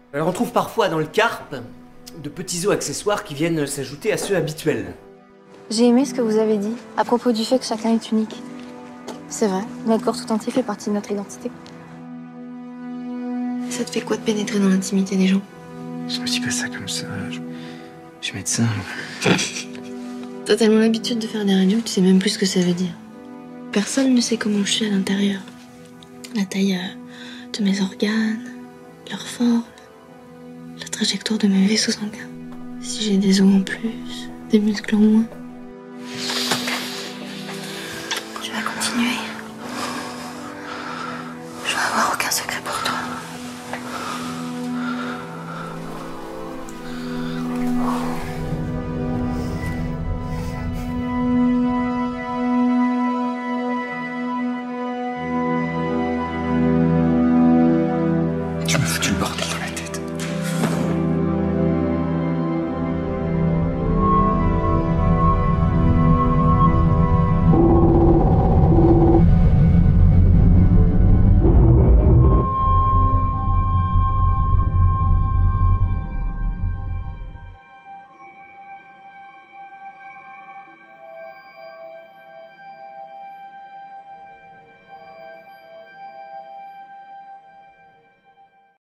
Alors on trouve parfois dans le carpe de petits os accessoires qui viennent s'ajouter à ceux habituels. J'ai aimé ce que vous avez dit à propos du fait que chacun est unique. C'est vrai, notre corps tout entier fait partie de notre identité. Ça te fait quoi de pénétrer dans l'intimité des gens? Je me dis pas ça comme ça. Je suis médecin. T'as tellement l'habitude de faire des radios, tu sais même plus ce que ça veut dire. Personne ne sait comment je suis à l'intérieur. La taille de mes organes, leur forme, la trajectoire de mes vaisseaux sanguins. Si j'ai des os en plus, des muscles en moins. Tu vas continuer. Je vais avoir aucun secret pour toi.